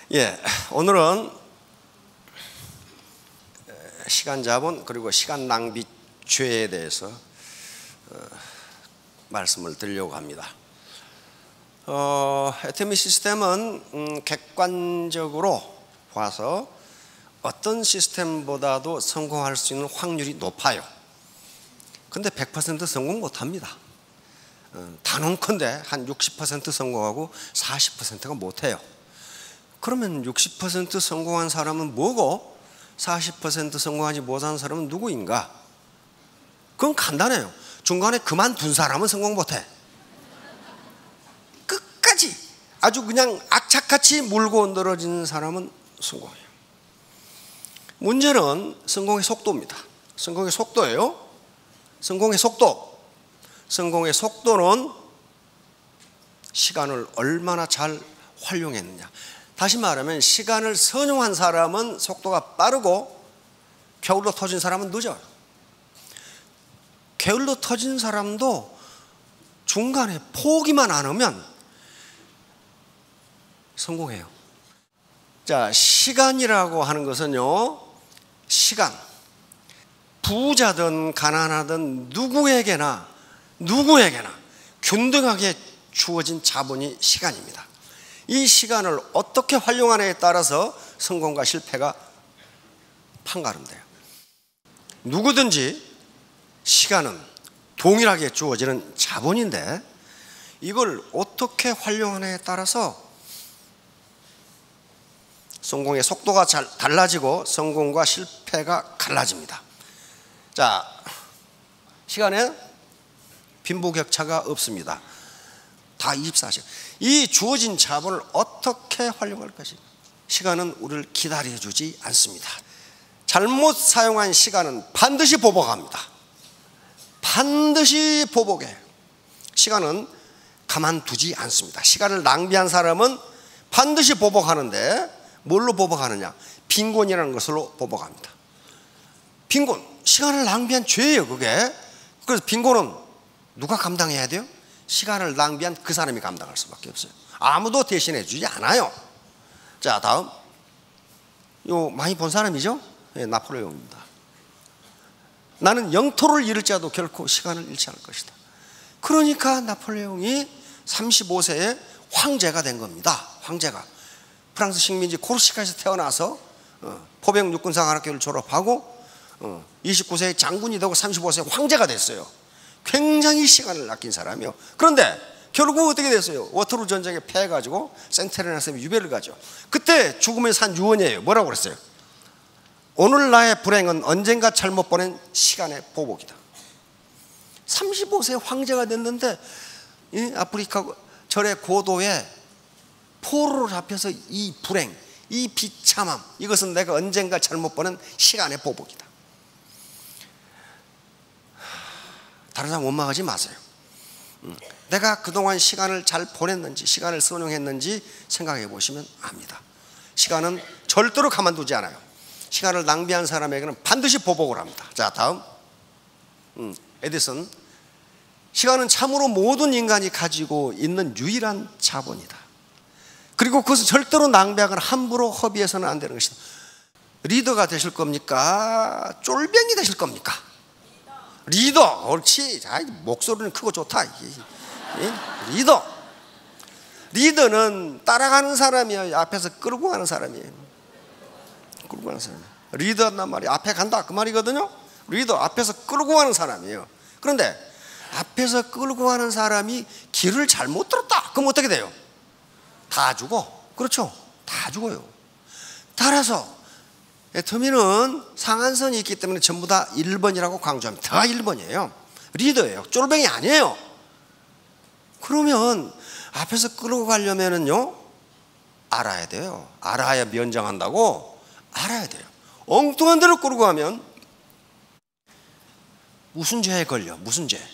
예, 오늘은 시간 자본 그리고 시간 낭비 죄에 대해서 말씀을 드리려고 합니다. 애터미 시스템은 객관적으로 봐서 어떤 시스템보다도 성공할 수 있는 확률이 높아요. 근데 100% 성공 못합니다. 단언컨대 한 60% 성공하고 40%가 못해요. 그러면 60% 성공한 사람은 뭐고 40% 성공하지 못한 사람은 누구인가? 그건 간단해요. 중간에 그만둔 사람은 성공 못해. 끝까지 아주 그냥 악착같이 물고 늘어지는 사람은 성공해요. 문제는 성공의 속도입니다. 성공의 속도예요. 성공의 속도. 성공의 속도는 시간을 얼마나 잘 활용했느냐. 다시 말하면 시간을 선용한 사람은 속도가 빠르고 게을러 터진 사람은 늦어요. 게을러 터진 사람도 중간에 포기만 안 하면 성공해요. 자, 시간이라고 하는 것은요, 시간, 부자든 가난하든 누구에게나 균등하게 주어진 자본이 시간입니다. 이 시간을 어떻게 활용하느냐에 따라서 성공과 실패가 판가름돼요. 누구든지 시간은 동일하게 주어지는 자본인데 이걸 어떻게 활용하느냐에 따라서 성공의 속도가 달라지고 성공과 실패가 갈라집니다. 자, 시간에 빈부격차가 없습니다. 다 24시간. 이 주어진 자본을 어떻게 활용할 것인가? 시간은 우리를 기다려주지 않습니다. 잘못 사용한 시간은 반드시 보복합니다. 반드시 보복해. 시간은 가만두지 않습니다. 시간을 낭비한 사람은 반드시 보복하는데 뭘로 보복하느냐? 빈곤이라는 것으로 보복합니다. 빈곤, 시간을 낭비한 죄예요, 그게. 그래서 빈곤은 누가 감당해야 돼요? 시간을 낭비한 그 사람이 감당할 수밖에 없어요. 아무도 대신해 주지 않아요. 자, 다음. 요 많이 본 사람이죠? 네, 나폴레옹입니다. 나는 영토를 잃을지라도 결코 시간을 잃지 않을 것이다. 그러니까 나폴레옹이 35세에 황제가 된 겁니다. 황제가. 프랑스 식민지 코르시카에서 태어나서 포병 육군사관학교를 졸업하고 29세에 장군이 되고 35세에 황제가 됐어요. 굉장히 시간을 아낀 사람이요. 그런데 결국 어떻게 됐어요? 워터루 전쟁에 패해가지고 센테르나스에 유배를 가죠. 그때 죽음의 산 유언이에요. 뭐라고 그랬어요? 오늘 나의 불행은 언젠가 잘못 보낸 시간의 보복이다. 35세 황제가 됐는데 이 아프리카 절의 고도에 포로로 잡혀서 이 불행, 이 비참함, 이것은 내가 언젠가 잘못 보낸 시간의 보복이다. 다른 사람 원망하지 마세요. 내가 그동안 시간을 잘 보냈는지, 시간을 선용했는지 생각해 보시면 압니다. 시간은 절대로 가만두지 않아요. 시간을 낭비한 사람에게는 반드시 보복을 합니다. 자, 다음. 에디슨. 시간은 참으로 모든 인간이 가지고 있는 유일한 자본이다. 그리고 그것은 절대로 낭비하거나 함부로 허비해서는 안 되는 것이다. 리더가 되실 겁니까? 쫄병이 되실 겁니까? 리더. 옳지. 목소리는 크고 좋다. 리더. 리더는 따라가는 사람이에요. 앞에서 끌고 가는 사람이에요. 끌고 가는 사람. 리더란 말이 앞에 간다 그 말이거든요. 리더, 앞에서 끌고 가는 사람이에요. 그런데 앞에서 끌고 가는 사람이 길을 잘못 들었다. 그럼 어떻게 돼요? 다 죽어. 그렇죠? 다 죽어요. 따라서 애터미는 상한선이 있기 때문에 전부 다 1번이라고 강조합니다. 다 1번이에요. 리더예요. 쫄병이 아니에요. 그러면 앞에서 끌고 가려면은요, 알아야 돼요. 알아야 면장한다고. 알아야 돼요. 엉뚱한 데로 끌고 가면 무슨 죄에 걸려? 무슨 죄?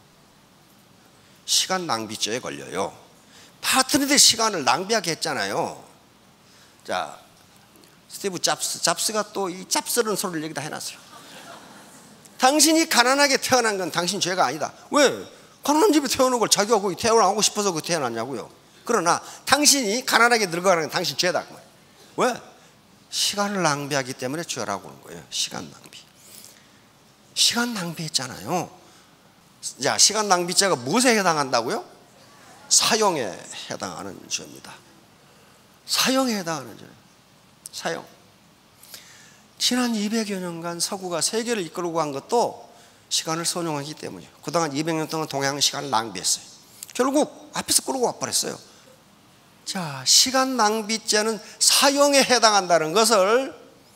시간 낭비죄에 걸려요. 파트너들 시간을 낭비하게 했잖아요. 자, 스티브 잡스가 또 이 짭스러운 소리를 여기다 해놨어요. 당신이 가난하게 태어난 건 당신 죄가 아니다. 왜? 가난한 집에 태어난 걸 자기가 거기 태어나고 싶어서 그 태어났냐고요. 그러나 당신이 가난하게 늙어가는 건 당신 죄다. 왜? 시간을 낭비하기 때문에 죄라고 하는 거예요. 시간 낭비. 시간 낭비했잖아요. 자, 시간 낭비죄가 무엇에 해당한다고요? 사형에 해당하는 죄입니다. 사형에 해당하는 죄. 사형. 지난 200여 년간 서구가 세계를 이끌고 간 것도 시간을 선용하기 때문이에요. 그동안 200년 동안 동양 시간을 낭비했어요. 결국 앞에서 끌고 와버렸어요. 자, 시간 낭비죄는 사형에 해당한다는 것을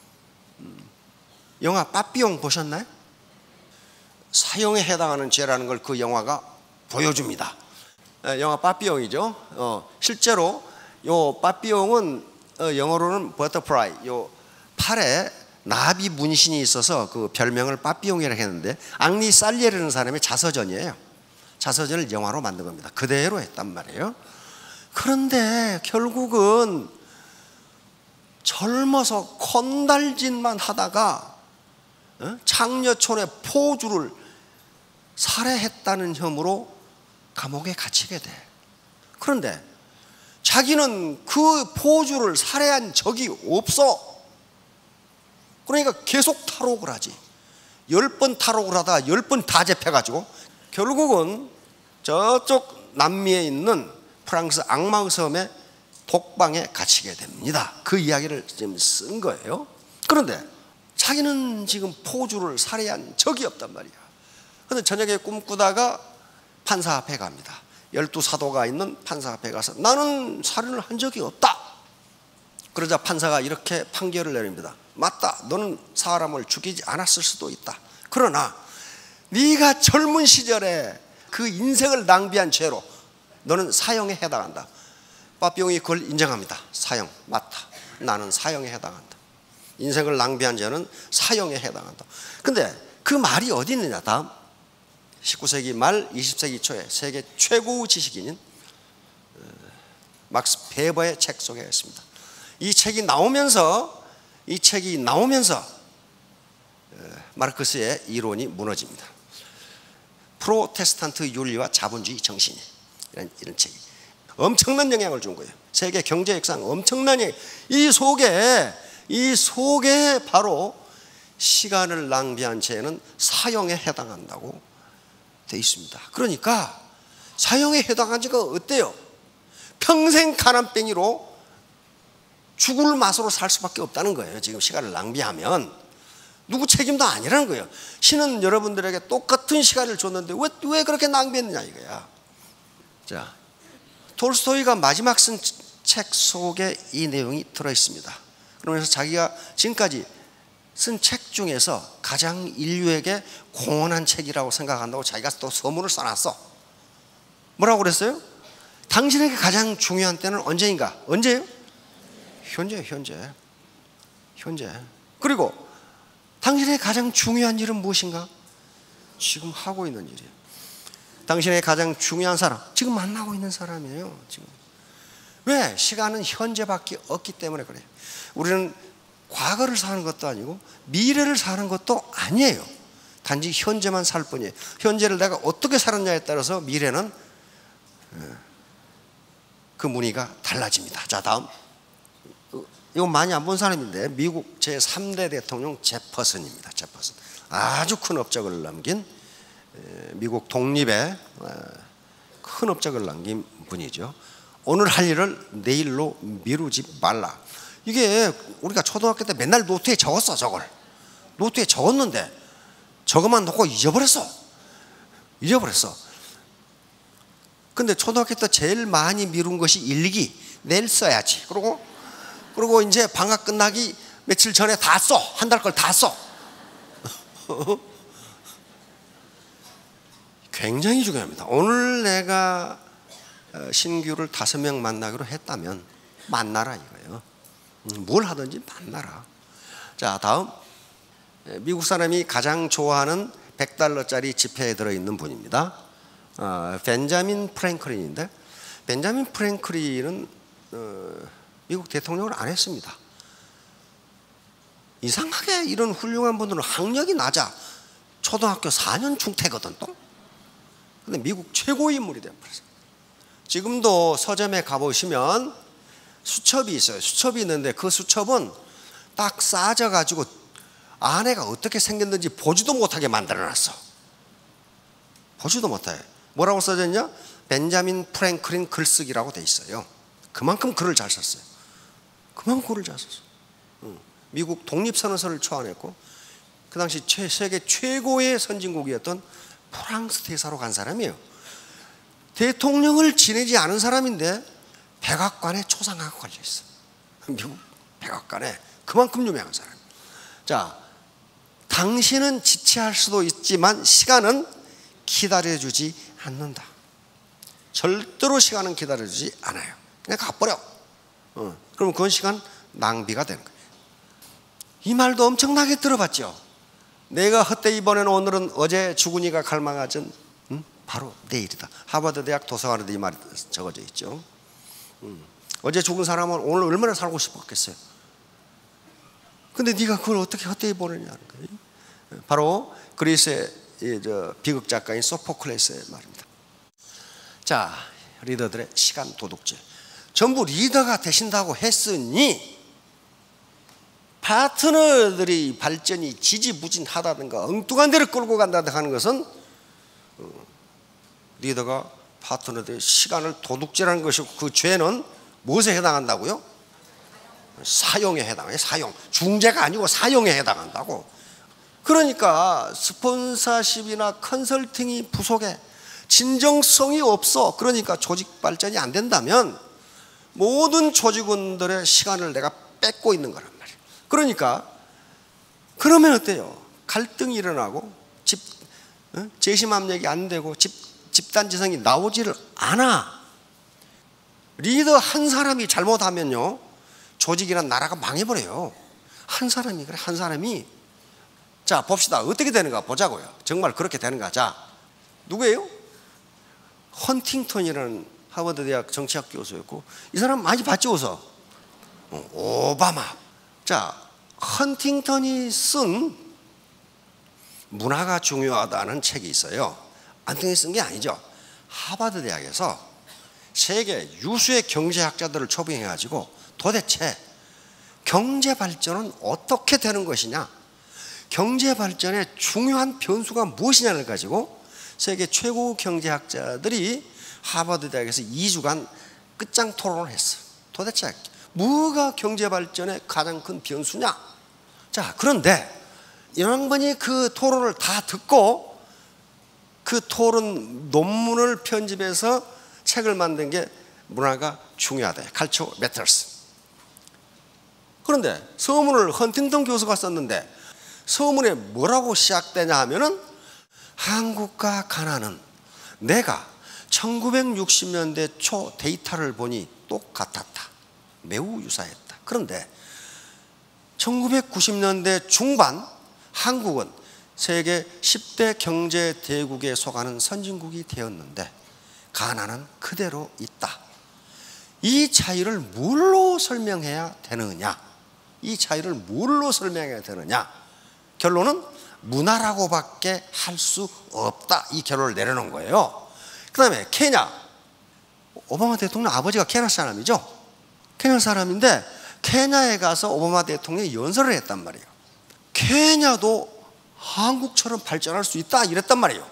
영화 빠삐용 보셨나요? 사형에 해당하는 죄라는 걸 그 영화가 보여줍니다. 영화 빠삐용이죠. 실제로 요 빠삐용은 영어로는 버터프라이, 요 팔에 나비 문신이 있어서 그 별명을 빠삐용이라고 했는데, 앙리 살리에라는 사람의 자서전이에요. 자서전을 영화로 만든 겁니다. 그대로 했단 말이에요. 그런데 결국은 젊어서 건달짓만 하다가 장녀촌의 포주를 살해했다는 혐의로 감옥에 갇히게 돼. 그런데 자기는 그 포주를 살해한 적이 없어. 그러니까 계속 탈옥을 하지. 10번 탈옥을 하다가 10번 다 잡혀가지고 결국은 저쪽 남미에 있는 프랑스 앙마의 섬의 독방에 갇히게 됩니다. 그 이야기를 지금 쓴 거예요. 그런데 자기는 지금 포주를 살해한 적이 없단 말이야. 그런데 저녁에 꿈꾸다가 판사 앞에 갑니다. 12사도가 있는 판사 앞에 가서 나는 살인을 한 적이 없다. 그러자 판사가 이렇게 판결을 내립니다. 맞다. 너는 사람을 죽이지 않았을 수도 있다. 그러나 네가 젊은 시절에 그 인생을 낭비한 죄로 너는 사형에 해당한다. 빠삐용이 그걸 인정합니다. 사형 맞다. 나는 사형에 해당한다. 인생을 낭비한 죄는 사형에 해당한다. 근데 그 말이 어디 있느냐. 다음 19세기 말 20세기 초에 세계 최고의 지식인인 막스 베버의 책 속에 있습니다. 이 책이 나오면서 마르크스의 이론이 무너집니다. 프로테스탄트 윤리와 자본주의 정신이 이런 책이 엄청난 영향을 준 거예요. 세계 경제 역사상 엄청난 영향. 이 속에 바로 시간을 낭비한 죄는 사형에 해당한다고 되어 있습니다. 그러니까 사형에 해당한 죄가 어때요? 평생 가난뱅이로 죽을 맛으로 살 수밖에 없다는 거예요. 지금 시간을 낭비하면 누구 책임도 아니라는 거예요. 신은 여러분들에게 똑같은 시간을 줬는데 왜 그렇게 낭비했느냐 이거야. 자, 톨스토이가 마지막 쓴 책 속에 이 내용이 들어있습니다. 그러면서 자기가 지금까지 쓴 책 중에서 가장 인류에게 공헌한 책이라고 생각한다고 자기가 또 서문을 써놨어. 뭐라고 그랬어요? 당신에게 가장 중요한 때는 언제인가? 언제예요? 현재. 그리고 당신의 가장 중요한 일은 무엇인가? 지금 하고 있는 일이에요. 당신의 가장 중요한 사람, 지금 만나고 있는 사람이에요. 지금. 왜? 시간은 현재밖에 없기 때문에 그래요. 우리는 과거를 사는 것도 아니고 미래를 사는 것도 아니에요. 단지 현재만 살 뿐이에요. 현재를 내가 어떻게 살았냐에 따라서 미래는 그 무늬가 달라집니다. 자, 다음. 이거 많이 안 본 사람인데 미국 제3대 대통령 제퍼슨입니다. 제퍼슨. 아주 큰 업적을 남긴 미국 독립에 큰 업적을 남긴 분이죠. 오늘 할 일을 내일로 미루지 말라. 이게 우리가 초등학교 때 맨날 노트에 적었어. 저걸 노트에 적었는데 저것만 놓고 잊어버렸어. 근데 초등학교 때 제일 많이 미룬 것이 일기. 내일 써야지. 그리고 이제 방학 끝나기 며칠 전에 다 써. 한 달 걸 다 써. 굉장히 중요합니다. 오늘 내가 신규를 5명 만나기로 했다면 만나라 이거예요. 뭘 하든지 만나라. 자, 다음. 미국 사람이 가장 좋아하는 $100짜리 지폐에 들어있는 분입니다. 벤자민 프랭클린인데, 벤자민 프랭클린은 미국 대통령을 안 했습니다. 이상하게 이런 훌륭한 분들은 학력이 낮아. 초등학교 4년 중퇴거든 또. 근데 미국 최고의 인물이 되어버렸어요. 지금도 서점에 가보시면 수첩이 있어요. 수첩이 있는데 그 수첩은 딱 싸져가지고 아내가 어떻게 생겼는지 보지도 못하게 만들어놨어. 보지도 못해. 뭐라고 써져 있냐? 벤자민 프랭클린 글쓰기라고 돼 있어요. 그만큼 글을 잘 썼어요. 그만큼 글을 잘 썼어. 미국 독립선언서를 초안했고 그 당시 세계 최고의 선진국이었던 프랑스 대사로 간 사람이에요. 대통령을 지내지 않은 사람인데 백악관에 초상화가 걸려있어. 미국 백악관에. 그만큼 유명한 사람. 자, 당신은 지체할 수도 있지만 시간은 기다려주지 않는다. 절대로 시간은 기다려주지 않아요. 그냥 가버려. 그럼 그건 시간 낭비가 되는 거예요. 이 말도 엄청나게 들어봤죠. 내가 헛되이 보낸 오늘은 어제 죽은 이가 갈망하던 바로 내일이다. 하버드 대학 도서관에도 이 말이 적어져 있죠. 어제 죽은 사람은 오늘 얼마나 살고 싶었겠어요. 근데 네가 그걸 어떻게 헛되이 보내냐는 거예요. 바로 그리스의 비극 작가인 소포클레스의 말입니다. 자, 리더들의 시간 도둑질. 전부 리더가 되신다고 했으니 파트너들이 발전이 지지부진하다든가 엉뚱한 데를 끌고 간다든가 하는 것은 리더가 파트너들의 시간을 도둑질하는 것이고 그 죄는 무엇에 해당한다고요? 사용에 해당해요. 사용. 중재가 아니고 사용에 해당한다고. 그러니까 스폰서십이나 컨설팅이 부족해. 진정성이 없어. 그러니까 조직 발전이 안 된다면 모든 조직원들의 시간을 내가 뺏고 있는 거란 말이에요. 그러니까 그러면 어때요? 갈등이 일어나고 재심압력이 안 되고 집단지성이 나오지를 않아. 리더 한 사람이 잘못하면요 조직이나 나라가 망해버려요. 한 사람이 그래. 한 사람이. 자, 봅시다. 어떻게 되는가 보자고요. 정말 그렇게 되는가. 자, 누구예요? 헌팅턴이라는 하버드 대학 정치학 교수였고 이 사람 많이 봤죠. 어서 오바마. 자, 헌팅턴이 쓴 문화가 중요하다는 책이 있어요. 안통이 쓴 게 아니죠. 하버드 대학에서 세계 유수의 경제학자들을 초빙해가지고 도대체 경제 발전은 어떻게 되는 것이냐, 경제 발전의 중요한 변수가 무엇이냐를 가지고 세계 최고 경제학자들이 하버드 대학에서 2주간 끝장 토론을 했어. 도대체 뭐가 경제 발전의 가장 큰 변수냐? 자, 그런데 양반이 그 토론을 다 듣고 그 토론 논문을 편집해서 책을 만든 게 문화가 중요하다. 칼처 매터스. 그런데 서문을 헌팅턴 교수가 썼는데 서문에 뭐라고 시작되냐 하면은 한국과 가나는 내가 1960년대 초 데이터를 보니 똑같았다. 매우 유사했다. 그런데 1990년대 중반 한국은 세계 10대 경제 대국에 속하는 선진국이 되었는데 가나는 그대로 있다. 이 차이를 뭘로 설명해야 되느냐? 이 차이를 뭘로 설명해야 되느냐? 결론은 문화라고밖에 할 수 없다. 이 결론을 내려놓은 거예요. 그 다음에 케냐. 오바마 대통령 아버지가 케냐 사람이죠. 케냐 사람인데 케냐에 가서 오바마 대통령이 연설을 했단 말이에요. 케냐도 한국처럼 발전할 수 있다 이랬단 말이에요.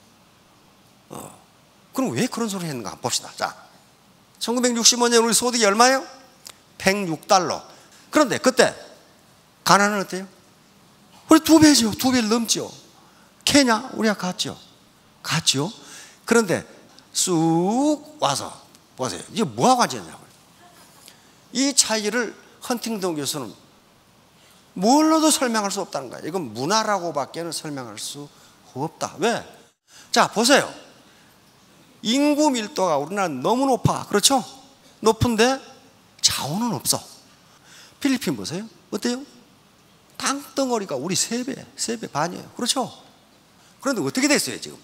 그럼 왜 그런 소리를 했는가 봅시다. 자, 1965년 우리 소득이 얼마예요? 106달러. 그런데 그때 가나는 어때요? 우리 2배죠. 2배를 넘죠. 케냐 우리가 갔죠. 그런데 쑥 와서 보세요. 이게 뭐하고 앉았냐고요. 이 차이를 헌팅턴 교수는 뭘로도 설명할 수 없다는 거예요. 이건 문화라고밖에는 설명할 수 없다. 왜? 자, 보세요. 인구 밀도가 우리나라는 너무 높아. 그렇죠? 높은데 자원은 없어. 필리핀 보세요. 어때요? 땅덩어리가 우리 3배 반이에요. 그렇죠? 그런데 어떻게 됐어요 지금?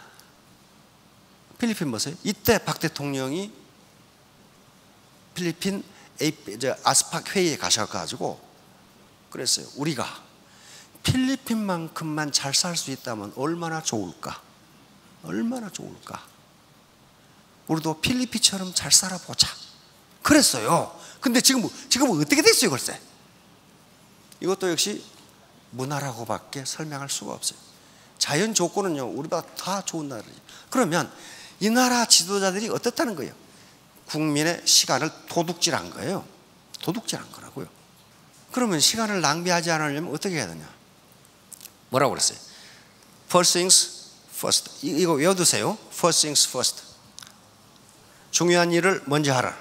필리핀 보세요. 이때 박 대통령이 필리핀 아스팍 회의에 가셔가지고 그랬어요. 우리가 필리핀만큼만 잘 살 수 있다면 얼마나 좋을까? 얼마나 좋을까? 우리도 필리핀처럼 잘 살아보자. 그랬어요. 근데 지금 어떻게 됐어요, 글쎄? 이것도 역시 문화라고밖에 설명할 수가 없어요. 자연 조건은요, 우리보다 다 좋은 나라죠. 그러면 이 나라 지도자들이 어떻다는 거예요? 국민의 시간을 도둑질한 거예요. 도둑질한 거라고요. 그러면 시간을 낭비하지 않으려면 어떻게 해야 되냐? 뭐라고 그랬어요? First things first. 이거 외워두세요. First things first. 중요한 일을 먼저 하라.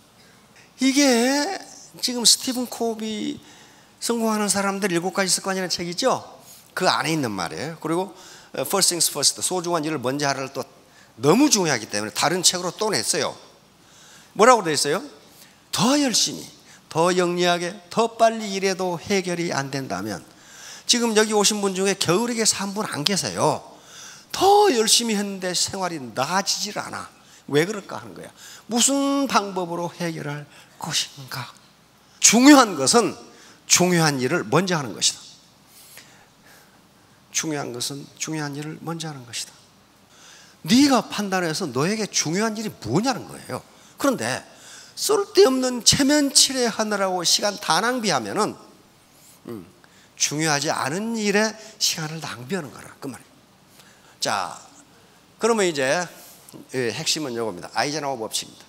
이게 지금 스티븐 코비 성공하는 사람들 7가지 습관이라는 책이죠. 그 안에 있는 말이에요. 그리고 First things first. 소중한 일을 먼저 하라를 또 너무 중요하기 때문에 다른 책으로 또 냈어요. 뭐라고 되어 있어요? 더 열심히, 더 영리하게, 더 빨리 일해도 해결이 안 된다면, 지금 여기 오신 분 중에 겨울에게 산 분 안 계세요. 더 열심히 했는데 생활이 나아지질 않아. 왜 그럴까 하는 거야. 무슨 방법으로 해결할 것인가? 중요한 것은 중요한 일을 먼저 하는 것이다. 중요한 것은 중요한 일을 먼저 하는 것이다. 네가 판단해서 너에게 중요한 일이 뭐냐는 거예요. 그런데 쓸데없는 체면치레 하느라고 시간 다 낭비하면은 중요하지 않은 일에 시간을 낭비하는 거라 그 말이에요. 자, 그러면 이제 핵심은 이겁니다. 아이젠하워 법칙입니다.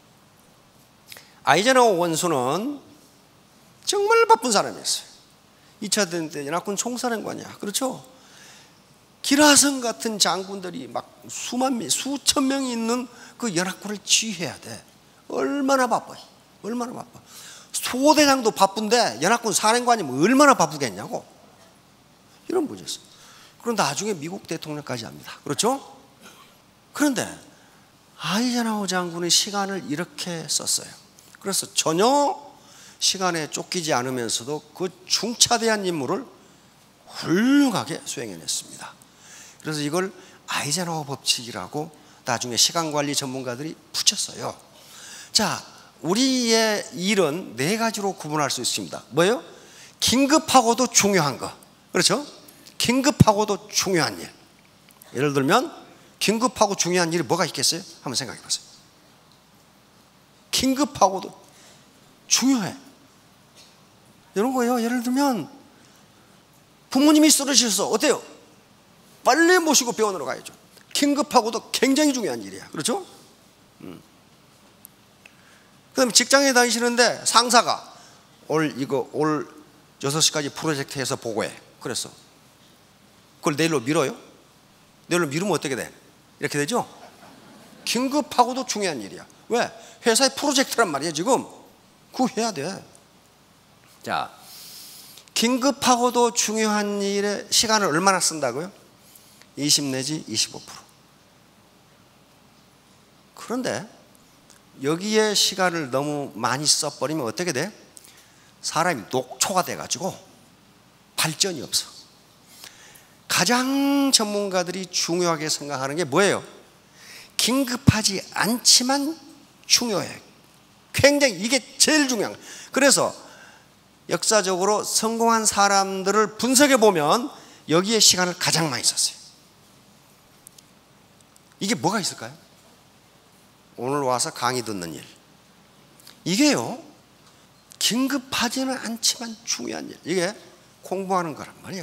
아이젠하워 원수는 정말 바쁜 사람이었어요. 2차 대전 때 연합군 총사령관이야. 그렇죠? 기라성 같은 장군들이 막 수천 명이 있는 그 연합군을 지휘해야 돼. 얼마나 바빠요. 얼마나 바빠. 소대장도 바쁜데 연합군 사령관이면 얼마나 바쁘겠냐고. 이런 문제였어요. 그런데 나중에 미국 대통령까지 합니다. 그렇죠? 그런데 아이젠하워 장군의 시간을 이렇게 썼어요. 그래서 전혀 시간에 쫓기지 않으면서도 그 중차대한 임무를 훌륭하게 수행해냈습니다. 그래서 이걸 아이젠하워 법칙이라고 나중에 시간관리 전문가들이 붙였어요. 자, 우리의 일은 4가지로 구분할 수 있습니다. 뭐예요? 긴급하고도 중요한 거. 그렇죠? 긴급하고도 중요한 일. 예를 들면 긴급하고 중요한 일이 뭐가 있겠어요? 한번 생각해 보세요. 긴급하고도 중요해. 이런 거예요. 예를 들면 부모님이 쓰러지셔서 어때요? 빨리 모시고 병원으로 가야죠. 긴급하고도 굉장히 중요한 일이야. 그렇죠? 그다음에 직장에 다니시는데 상사가 올 6시까지 프로젝트 해서 보고해. 그래서 그걸 내일로 미뤄요? 내일로 미루면 어떻게 돼? 이렇게 되죠? 긴급하고도 중요한 일이야. 왜? 회사의 프로젝트란 말이야 지금. 그거 해야 돼. 자, 긴급하고도 중요한 일에 시간을 얼마나 쓴다고요? 20 내지 25%. 그런데 여기에 시간을 너무 많이 써버리면 어떻게 돼? 사람이 녹초가 돼가지고 발전이 없어. 가장 전문가들이 중요하게 생각하는 게 뭐예요? 긴급하지 않지만 중요해. 굉장히 이게 제일 중요한 거예요. 그래서 역사적으로 성공한 사람들을 분석해 보면 여기에 시간을 가장 많이 썼어요. 이게 뭐가 있을까요? 오늘 와서 강의 듣는 일. 이게요, 긴급하지는 않지만 중요한 일. 이게 공부하는 거란 말이에요.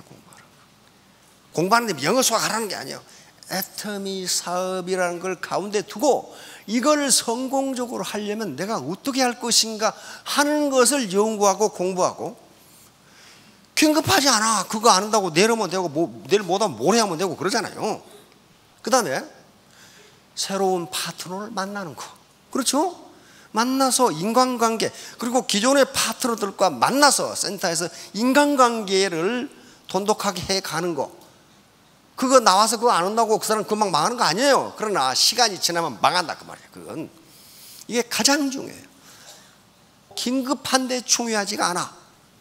공부하는데 영어 수학 하라는 게 아니에요. 애터미 사업이라는 걸 가운데 두고 이걸 성공적으로 하려면 내가 어떻게 할 것인가 하는 것을 연구하고 공부하고. 긴급하지 않아. 그거 안 한다고 내일 하면 되고 내일 못하면 모레 하면 되고 그러잖아요. 그 다음에 새로운 파트너를 만나는 거. 그렇죠? 만나서 인간관계, 그리고 기존의 파트너들과 만나서 센터에서 인간관계를 돈독하게 해가는 거. 그거 나와서 그거 안 한다고 그 사람 금방 망하는 거 아니에요. 그러나 시간이 지나면 망한다 그 말이에요. 그건 이게 가장 중요해요. 긴급한데 중요하지가 않아.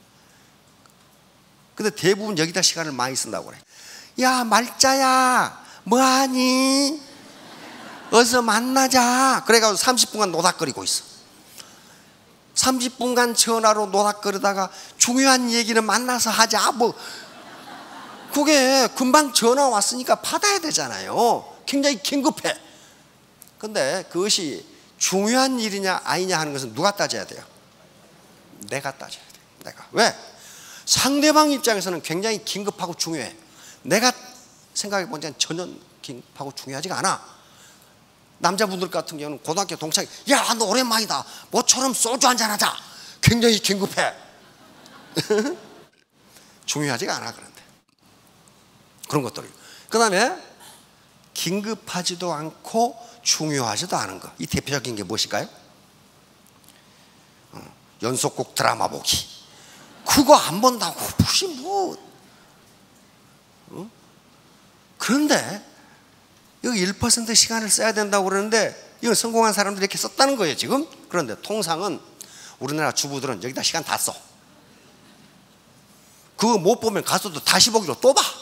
근데 대부분 여기다 시간을 많이 쓴다고 그래. 야, 말자야, 뭐하니? 어서 만나자. 그래가지고 30분간 노닥거리고 있어. 30분간 전화로 노닥거리다가 중요한 얘기는 만나서 하자. 뭐 그게 금방 전화 왔으니까 받아야 되잖아요. 굉장히 긴급해. 근데 그것이 중요한 일이냐 아니냐 하는 것은 누가 따져야 돼요? 내가 따져야 돼요. 내가. 왜? 상대방 입장에서는 굉장히 긴급하고 중요해. 내가 생각해 보니까 전혀 긴급하고 중요하지가 않아. 남자분들 같은 경우는 고등학교 동창이, 야, 너 오랜만이다, 모처럼 소주 한잔 하자. 굉장히 긴급해. 중요하지가 않아. 그런데 그런 것들. 그 다음에 긴급하지도 않고 중요하지도 않은 거. 이 대표적인 게 무엇일까요? 연속곡 드라마 보기. 그거 안 본다고 무슨 뭐. 그런데 여기 1% 시간을 써야 된다고 그러는데 이건 성공한 사람들이 이렇게 썼다는 거예요 지금. 그런데 통상은 우리나라 주부들은 여기다 시간 다 써. 그거 못 보면 가서도 다시 보기로 또 봐.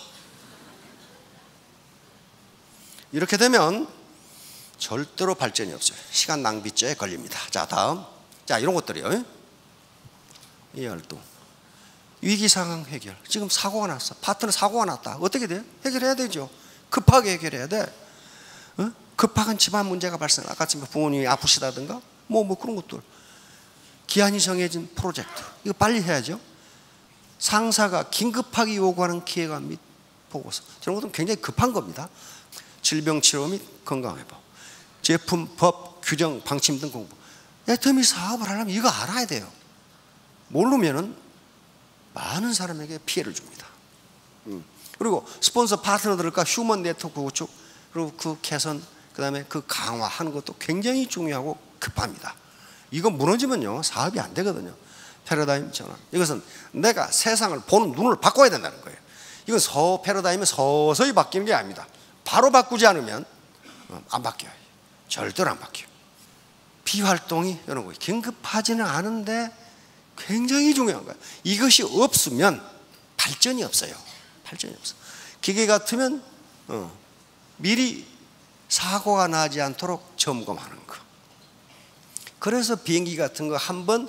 이렇게 되면 절대로 발전이 없어요. 시간 낭비죄에 걸립니다. 자, 다음. 자, 이런 것들이요. 이 활동. 위기 상황 해결. 지금 사고가 났어. 파트너 사고가 났다. 어떻게 돼요? 해결해야 되죠. 급하게 해결해야 돼. 급한 집안 문제가 발생. 아까 부모님이 아프시다든가 뭐 그런 것들. 기한이 정해진 프로젝트. 이거 빨리 해야죠. 상사가 긴급하게 요구하는 기획안 및 보고서. 이런 것들은 굉장히 급한 겁니다. 질병 치료 및 건강회복. 제품, 법, 규정, 방침 등 공부. 애터미 사업을 하려면 이거 알아야 돼요. 모르면은 많은 사람에게 피해를 줍니다. 그리고 스폰서 파트너들과 휴먼 네트워크 구축, 그리고 그 개선, 그 다음에 그 강화하는 것도 굉장히 중요하고 급합니다. 이거 무너지면요 사업이 안 되거든요. 패러다임 전환. 이것은 내가 세상을 보는 눈을 바꿔야 된다는 거예요. 이건 패러다임은 서서히 바뀌는 게 아닙니다. 바로 바꾸지 않으면 안 바뀌어요. 절대로 안 바뀌어요. 비활동이 이런 거 긴급하지는 않은데 굉장히 중요한 거예요. 이것이 없으면 발전이 없어요. 발전이 없어. 기계 같으면 미리 사고가 나지 않도록 점검하는 거. 그래서 비행기 같은 거 한번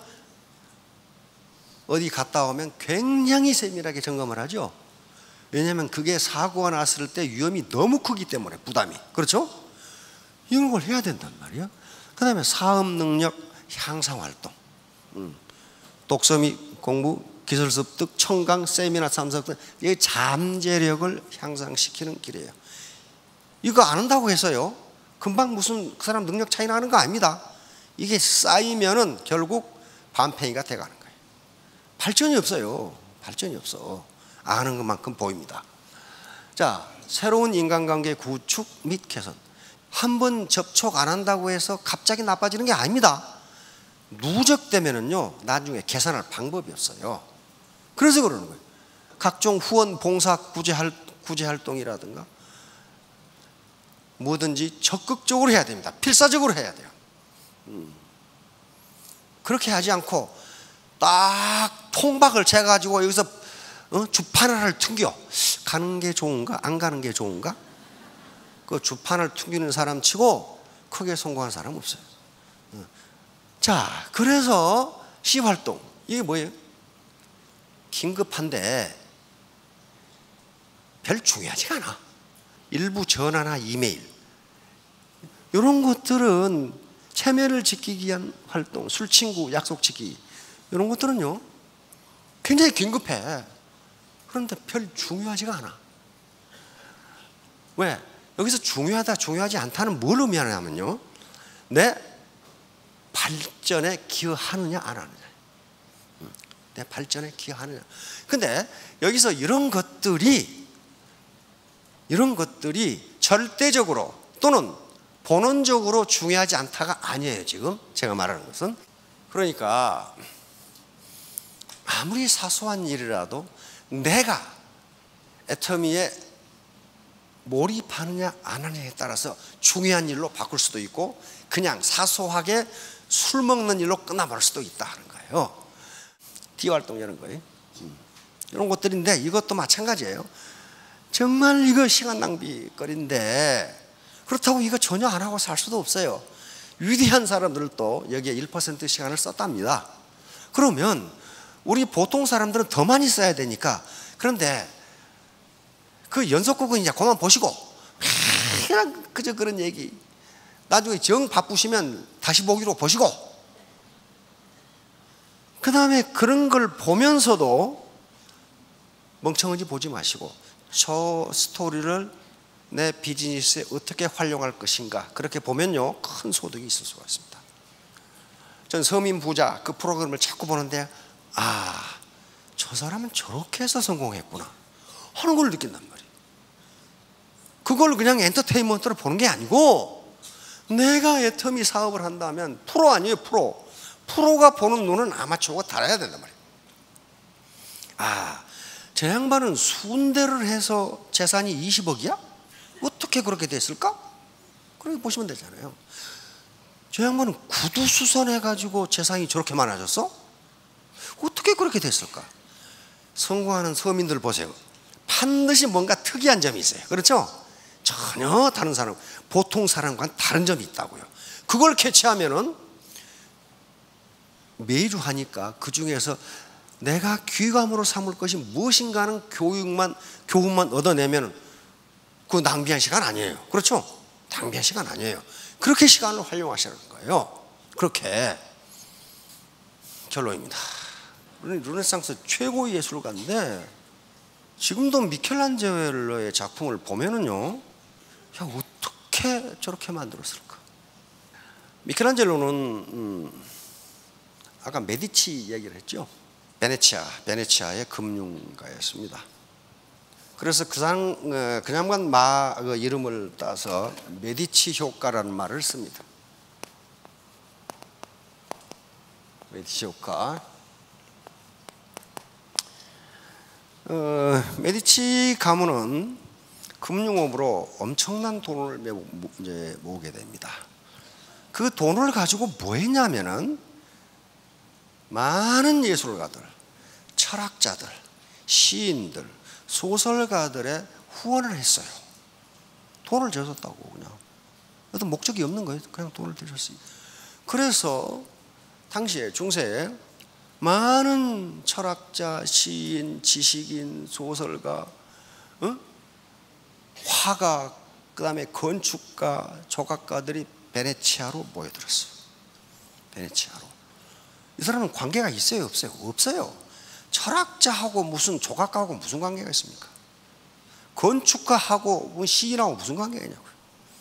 어디 갔다 오면 굉장히 세밀하게 점검을 하죠. 왜냐하면 그게 사고가 났을 때 위험이 너무 크기 때문에 부담이. 그렇죠? 이런 걸 해야 된단 말이에요. 그 다음에 사업 능력 향상 활동. 독서 및 공부, 기술 습득, 청강, 세미나 참석 등 이 잠재력을 향상시키는 길이에요. 이거 안 한다고 해서요 금방 무슨 그 사람 능력 차이 나는 거 아닙니다. 이게 쌓이면은 결국 반팽이가 돼가는 거예요. 발전이 없어요. 발전이 없어. 아는 것만큼 보입니다. 자, 새로운 인간관계 구축 및 개선. 한번 접촉 안 한다고 해서 갑자기 나빠지는 게 아닙니다. 누적되면은요 나중에 개선할 방법이 없어요. 그래서 그러는 거예요. 각종 후원 봉사 구제 활동이라든가 뭐든지 적극적으로 해야 됩니다. 필사적으로 해야 돼요. 그렇게 하지 않고 딱 통박을 재가지고 여기서 주판을 튕겨 가는 게 좋은가 안 가는 게 좋은가, 그 주판을 튕기는 사람 치고 크게 성공한 사람 없어요. 자, 그래서 시활동 이게 뭐예요? 긴급한데 별 중요하지가 않아. 일부 전화나 이메일 이런 것들은 체면을 지키기 위한 활동, 술친구 약속 지키기 이런 것들은요 굉장히 긴급해. 그런데 별 중요하지가 않아. 왜? 여기서 중요하다 중요하지 않다는 뭘 의미하냐면요 내 발전에 기여하느냐 안 하느냐. 내 발전에 기여하느냐. 근데 여기서 이런 것들이 절대적으로 또는 본원적으로 중요하지 않다가 아니에요. 지금 제가 말하는 것은. 그러니까 아무리 사소한 일이라도 내가 애터미에 몰입하느냐 안 하느냐에 따라서 중요한 일로 바꿀 수도 있고 그냥 사소하게 술 먹는 일로 끝나버릴 수도 있다 하는 거예요. D활동 이런 거예요. 이런 것들인데 이것도 마찬가지예요. 정말 이거 시간 낭비거리인데 그렇다고 이거 전혀 안 하고 살 수도 없어요. 위대한 사람들도 여기에 1% 시간을 썼답니다. 그러면 우리 보통 사람들은 더 많이 써야 되니까. 그런데 그 연속극은 이제 그만 보시고 그냥 그저 그런 얘기 나중에 정 바쁘시면 다시 보기로 보시고, 그 다음에 그런 걸 보면서도 멍청하지 보지 마시고 저 스토리를 내 비즈니스에 어떻게 활용할 것인가, 그렇게 보면요 큰 소득이 있을 수가 있습니다. 전 서민 부자 그 프로그램을 자꾸 보는데, 아, 저 사람은 저렇게 해서 성공했구나 하는 걸 느낀단 말이에요. 그걸 그냥 엔터테인먼트로 보는 게 아니고, 내가 애터미 사업을 한다면 프로 아니에요, 프로가 보는 눈은 아마추어가 달아야 된단 말이에요. 아, 저 양반은 순대를 해서 재산이 20억이야? 어떻게 그렇게 됐을까? 그렇게 보시면 되잖아요. 저 양반은 구두 수선해가지고 재산이 저렇게 많아졌어? 어떻게 그렇게 됐을까? 성공하는 서민들 보세요. 반드시 뭔가 특이한 점이 있어요. 그렇죠? 전혀 다른 사람, 보통 사람과는 다른 점이 있다고요. 그걸 캐치하면은 매주 하니까 그 중에서 내가 귀감으로 삼을 것이 무엇인가 하는 교훈만 얻어내면 그 낭비한 시간 아니에요. 그렇죠? 낭비한 시간 아니에요. 그렇게 시간을 활용하시는 거예요. 그렇게. 결론입니다. 르네상스 최고의 예술가인데 지금도 미켈란젤로의 작품을 보면은요, 야, 어떻게 저렇게 만들었을까? 미켈란젤로는 아까 메디치 얘기를 했죠. 베네치아의 금융가였습니다. 그래서 그 양반 이름을 따서 메디치 효과라는 말을 씁니다. 메디치 효과. 메디치 가문은 금융업으로 엄청난 돈을 모으게 됩니다. 그 돈을 가지고 뭐 했냐면은 많은 예술가들, 철학자들, 시인들, 소설가들의 후원을 했어요. 돈을 줬었다고. 그냥 어떤 목적이 없는 거예요. 그냥 돈을 드렸어요. 그래서 당시에 중세에 많은 철학자, 시인, 지식인, 소설가, 화가, 그 다음에 건축가, 조각가들이 베네치아로 모여들었어요. 베네치아로. 이 사람은 관계가 있어요, 없어요? 없어요. 철학자하고 무슨 조각가하고 무슨 관계가 있습니까? 건축가하고 시인하고 무슨 관계가 있냐고요.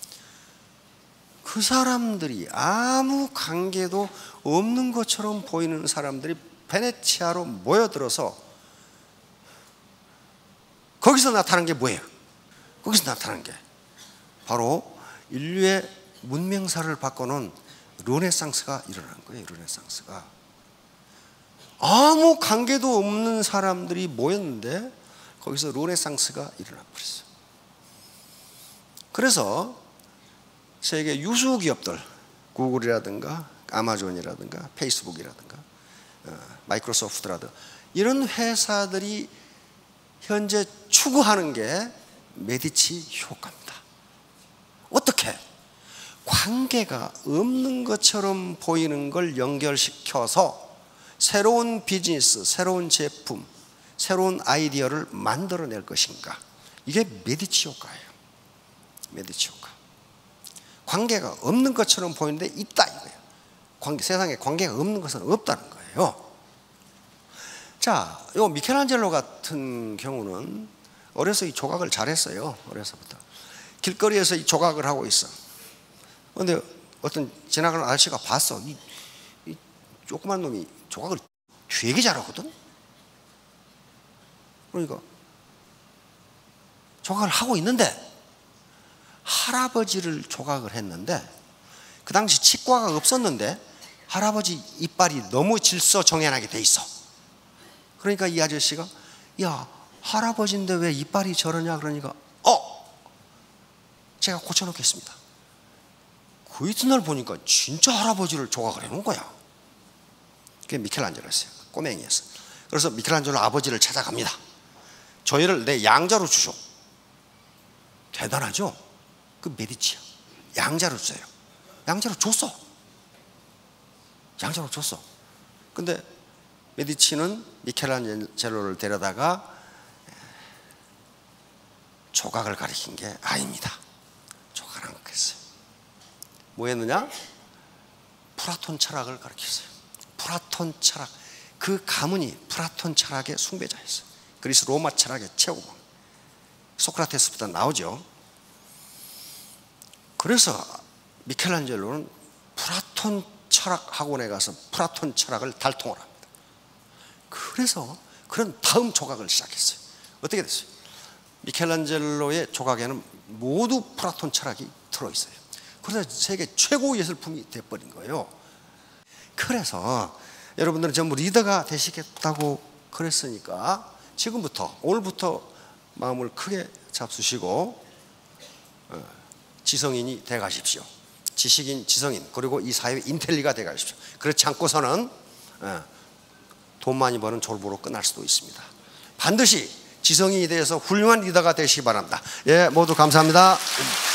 그 사람들이 아무 관계도 없는 것처럼 보이는 사람들이 베네치아로 모여들어서 거기서 나타난 게 뭐예요? 거기서 나타난 게 바로 인류의 문명사를 바꿔놓은 르네상스가 일어난 거예요. 르네상스가 아무 관계도 없는 사람들이 모였는데 거기서 르네상스가 일어나 버렸어요. 그래서 세계 유수 기업들, 구글이라든가 아마존이라든가 페이스북이라든가 마이크로소프트라든가 이런 회사들이 현재 추구하는 게 메디치 효과입니다. 어떻게? 관계가 없는 것처럼 보이는 걸 연결시켜서 새로운 비즈니스, 새로운 제품, 새로운 아이디어를 만들어낼 것인가. 이게 메디치 효과예요. 메디치 효과. 관계가 없는 것처럼 보이는데 있다 이거예요. 세상에 관계가 없는 것은 없다는 거예요. 자, 요 미켈란젤로 같은 경우는 어려서 이 조각을 잘했어요. 어려서부터. 길거리에서 이 조각을 하고 있어. 그런데 어떤 지나가는 아저씨가 봤어. 이 조그만 놈이 조각을 되게 잘하거든. 그러니까 조각을 하고 있는데 할아버지를 조각을 했는데 그 당시 치과가 없었는데 할아버지 이빨이 너무 질서정연하게 돼 있어. 그러니까 이 아저씨가 야, 할아버지인데 왜 이빨이 저러냐 그러니까 제가 고쳐놓겠습니다. 그 이튿날 보니까 진짜 할아버지를 조각을 해놓은 거야. 그게 미켈란젤로였어요. 꼬맹이였어. 그래서 미켈란젤로 아버지를 찾아갑니다. 저희를 내 양자로 주셔. 대단하죠? 그 메디치야. 양자로 줘요. 양자로 줬어. 양자로 줬어. 근데 메디치는 미켈란젤로를 데려다가 조각을 가르친 게 아닙니다. 조각을 안 했어요. 뭐였느냐? 플라톤 철학을 가르쳤어요. 플라톤 철학. 그 가문이 플라톤 철학의 숭배자였어요. 그리스 로마 철학의 최고봉. 소크라테스부터 나오죠. 그래서 미켈란젤로는 플라톤 철학 학원에 가서 플라톤 철학을 달통을 합니다. 그래서 그런 다음 조각을 시작했어요. 어떻게 됐어요? 미켈란젤로의 조각에는 모두 플라톤 철학이 들어있어요. 그래서 세계 최고 예술품이 돼버린 거예요. 그래서 여러분들은 전부 리더가 되시겠다고 그랬으니까 지금부터, 오늘부터 마음을 크게 잡수시고 지성인이 돼 가십시오. 지식인, 지성인, 그리고 이 사회의 인텔리가 돼 가십시오. 그렇지 않고서는 돈 많이 버는 졸부로 끝날 수도 있습니다. 반드시 지성인이 되어서 훌륭한 리더가 되시기 바랍니다. 예, 모두 감사합니다.